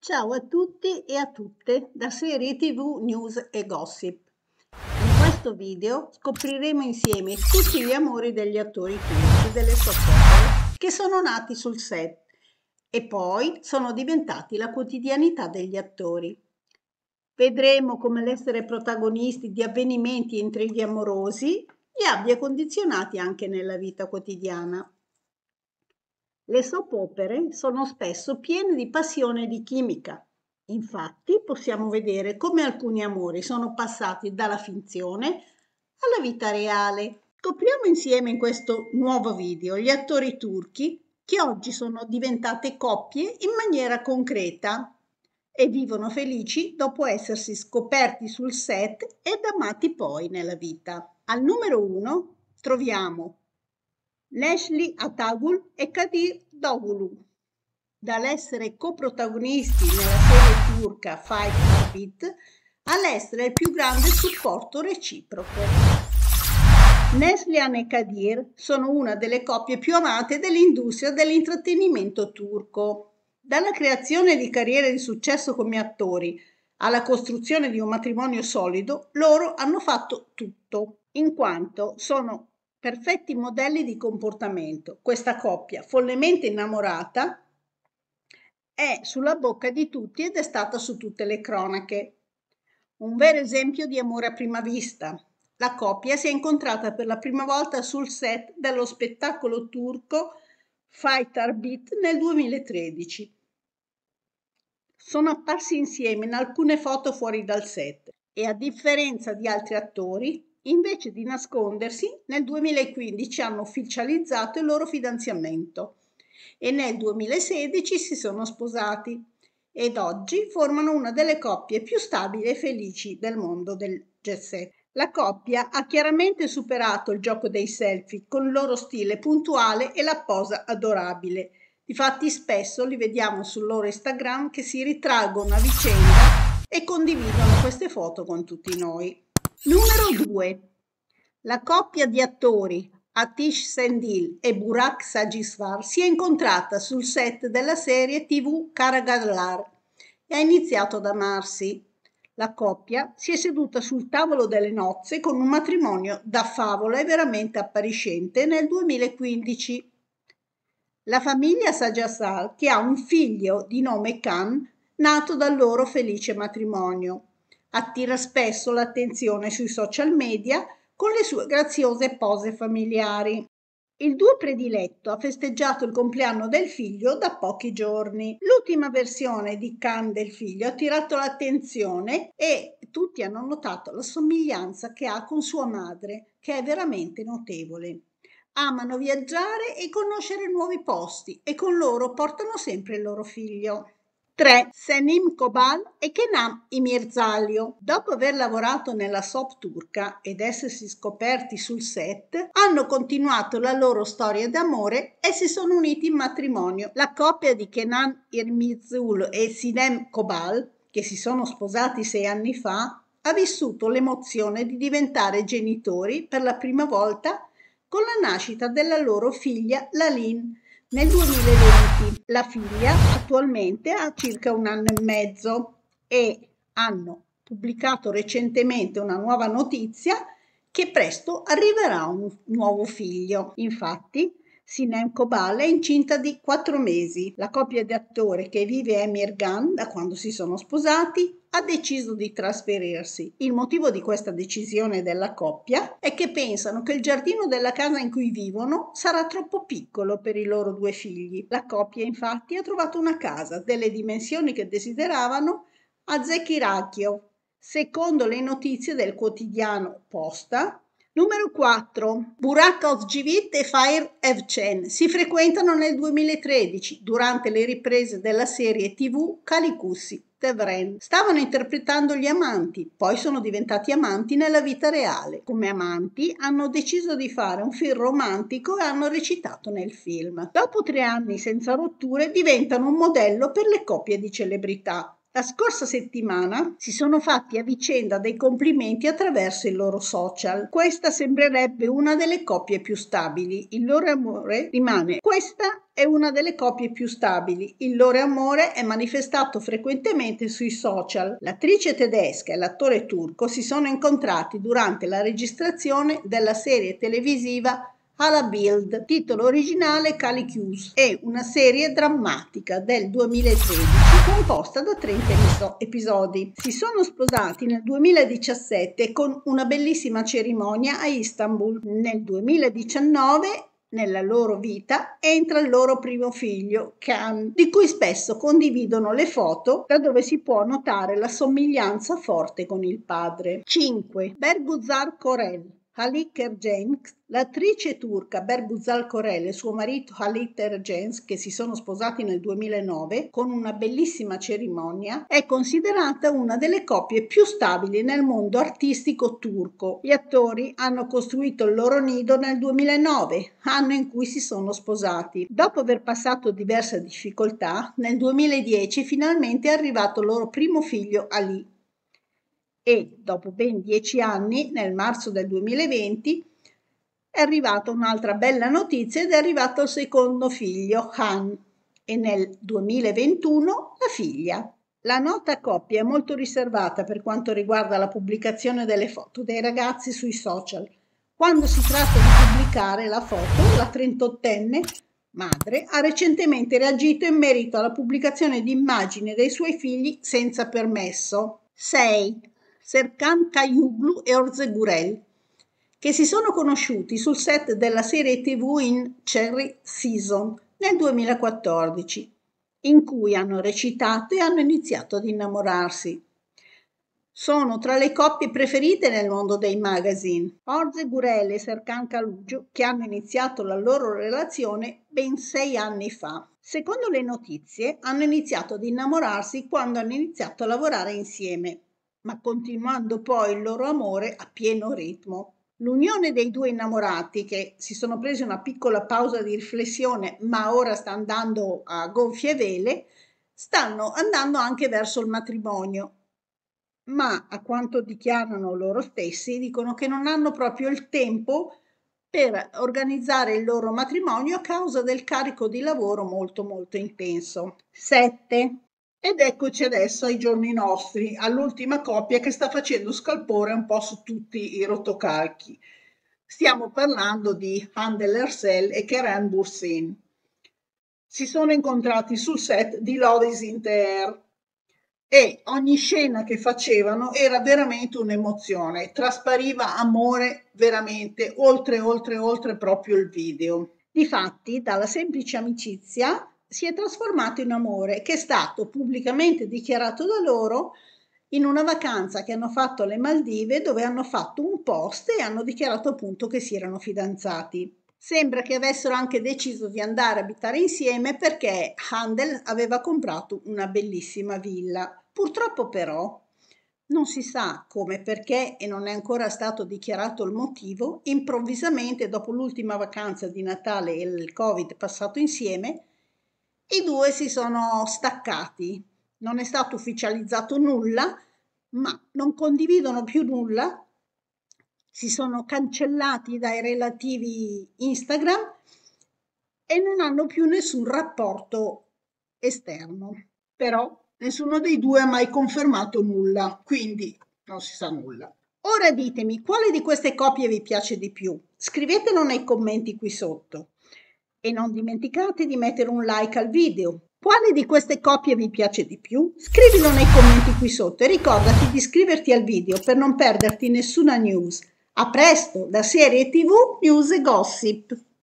Ciao a tutti e a tutte da Serie TV News e Gossip. In questo video scopriremo insieme tutti gli amori degli attori turchi delle soap opere che sono nati sul set e poi sono diventati la quotidianità degli attori. Vedremo come l'essere protagonisti di avvenimenti e intrighi amorosi li abbia condizionati anche nella vita quotidiana. Le soap opere sono spesso piene di passione e di chimica. Infatti possiamo vedere come alcuni amori sono passati dalla finzione alla vita reale. Scopriamo insieme in questo nuovo video gli attori turchi che oggi sono diventate coppie in maniera concreta e vivono felici dopo essersi scoperti sul set ed amati poi nella vita. Al numero 1 troviamo Nesli Atagul e Kadir Doğulu. Dall'essere coprotagonisti nella serie turca Fight Heartbeat all'essere il più grande supporto reciproco. Neslihan e Kadir sono una delle coppie più amate dell'industria dell'intrattenimento turco. Dalla creazione di carriere di successo come attori alla costruzione di un matrimonio solido, loro hanno fatto tutto, in quanto sono perfetti modelli di comportamento. Questa coppia, follemente innamorata, è sulla bocca di tutti ed è stata su tutte le cronache. Un vero esempio di amore a prima vista. La coppia si è incontrata per la prima volta sul set dello spettacolo turco Fight Heartbeat nel 2013. Sono apparsi insieme in alcune foto fuori dal set e, a differenza di altri attori, invece di nascondersi, nel 2015 hanno ufficializzato il loro fidanzamento e nel 2016 si sono sposati ed oggi formano una delle coppie più stabili e felici del mondo del jet set. La coppia ha chiaramente superato il gioco dei selfie con il loro stile puntuale e la posa adorabile. Difatti spesso li vediamo sul loro Instagram che si ritraggono a vicenda e condividono queste foto con tutti noi. Numero 2. La coppia di attori Atish Sendil e Burak Sagisvar si è incontrata sul set della serie TV Karagadlar e ha iniziato ad amarsi. La coppia si è seduta sul tavolo delle nozze con un matrimonio da favola e veramente appariscente nel 2015. La famiglia Sajassar, che ha un figlio di nome Khan, nato dal loro felice matrimonio, attira spesso l'attenzione sui social media con le sue graziose pose familiari. Il duo prediletto ha festeggiato il compleanno del figlio da pochi giorni. L'ultima versione di Khan del figlio ha attirato l'attenzione e tutti hanno notato la somiglianza che ha con sua madre, che è veramente notevole. Amano viaggiare e conoscere nuovi posti e con loro portano sempre il loro figlio. 3. Senem Kobal e Kenan Imirzalio. Dopo aver lavorato nella soap turca ed essersi scoperti sul set, hanno continuato la loro storia d'amore e si sono uniti in matrimonio. La coppia di Kenan Imirzalio e Sinem Kobal, che si sono sposati 6 anni fa, ha vissuto l'emozione di diventare genitori per la prima volta con la nascita della loro figlia Lalin nel 2020. La figlia attualmente ha circa 1 anno e mezzo e hanno pubblicato recentemente una nuova notizia che presto arriverà un nuovo figlio. Infatti, Sinem Kobal è incinta di 4 mesi. La coppia di attori che vive a Emirgan da quando si sono sposati ha deciso di trasferirsi. Il motivo di questa decisione della coppia è che pensano che il giardino della casa in cui vivono sarà troppo piccolo per i loro 2 figli. La coppia infatti ha trovato una casa delle dimensioni che desideravano a Zekiragio, secondo le notizie del quotidiano Posta. Numero 4. Burak Özçivit e Fahir Evcen si frequentano nel 2013 durante le riprese della serie TV Kalikusi Devren. Stavano interpretando gli amanti, poi sono diventati amanti nella vita reale. Come amanti hanno deciso di fare un film romantico e hanno recitato nel film. Dopo 3 anni senza rotture diventano un modello per le coppie di celebrità. La scorsa settimana si sono fatti a vicenda dei complimenti attraverso i loro social. Questa sembrerebbe una delle coppie più stabili. Il loro amore rimane. Questa è una delle coppie più stabili. Il loro amore è manifestato frequentemente sui social. L'attrice tedesca e l'attore turco si sono incontrati durante la registrazione della serie televisiva Alla Bild, titolo originale Calichius, è una serie drammatica del 2013 composta da 30 episodi. Si sono sposati nel 2017 con una bellissima cerimonia a Istanbul. Nel 2019 nella loro vita entra il loro primo figlio, Can, di cui spesso condividono le foto, da dove si può notare la somiglianza forte con il padre. 5. Berguzar Korel. Halit Ergenç, l'attrice turca Berguzar Korel e suo marito Halit Ergenç, che si sono sposati nel 2009 con una bellissima cerimonia, è considerata una delle coppie più stabili nel mondo artistico turco. Gli attori hanno costruito il loro nido nel 2009, anno in cui si sono sposati. Dopo aver passato diverse difficoltà, nel 2010 finalmente è arrivato il loro primo figlio Ali. E dopo ben 10 anni, nel marzo del 2020, è arrivata un'altra bella notizia ed è arrivato il secondo figlio, Han, e nel 2021 la figlia. La nota coppia è molto riservata per quanto riguarda la pubblicazione delle foto dei ragazzi sui social. Quando si tratta di pubblicare la foto, la 38enne madre ha recentemente reagito in merito alla pubblicazione di immagini dei suoi figli senza permesso. 6. Serkan Kayuglu e Orze Gurel, che si sono conosciuti sul set della serie TV in Cherry Season nel 2014, in cui hanno recitato e hanno iniziato ad innamorarsi. Sono tra le coppie preferite nel mondo dei magazine. Orze Gurel e Serkan Kayuglu, che hanno iniziato la loro relazione ben 6 anni fa. Secondo le notizie, hanno iniziato ad innamorarsi quando hanno iniziato a lavorare insieme, ma continuando poi il loro amore a pieno ritmo. L'unione dei due innamorati, che si sono presi una piccola pausa di riflessione, ma ora sta andando a gonfie vele, stanno andando anche verso il matrimonio. Ma a quanto dichiarano loro stessi, dicono che non hanno proprio il tempo per organizzare il loro matrimonio a causa del carico di lavoro molto intenso. 7. Ed eccoci adesso ai giorni nostri, all'ultima coppia che sta facendo scalpore un po' su tutti i rotocalchi. Stiamo parlando di Hande Erçel e Kerem Bürsin. Si sono incontrati sul set di Love is in the Air e ogni scena che facevano era veramente un'emozione, traspariva amore veramente, oltre proprio il video. Difatti, dalla semplice amicizia si è trasformato in amore, che è stato pubblicamente dichiarato da loro in una vacanza che hanno fatto alle Maldive, dove hanno fatto un post e hanno dichiarato appunto che si erano fidanzati. Sembra che avessero anche deciso di andare a abitare insieme perché Handel aveva comprato una bellissima villa. Purtroppo però non si sa come, perché, e non è ancora stato dichiarato il motivo, improvvisamente dopo l'ultima vacanza di Natale e il Covid passato insieme, i due si sono staccati. Non è stato ufficializzato nulla, ma non condividono più nulla, si sono cancellati dai relativi Instagram e non hanno più nessun rapporto esterno. Però nessuno dei due ha mai confermato nulla, quindi non si sa nulla. Ora ditemi, quale di queste coppie vi piace di più? Scrivetelo nei commenti qui sotto. E non dimenticate di mettere un like al video. Quale di queste coppie vi piace di più? Scrivilo nei commenti qui sotto e ricordati di iscriverti al video per non perderti nessuna news. A presto da Serie TV News e Gossip.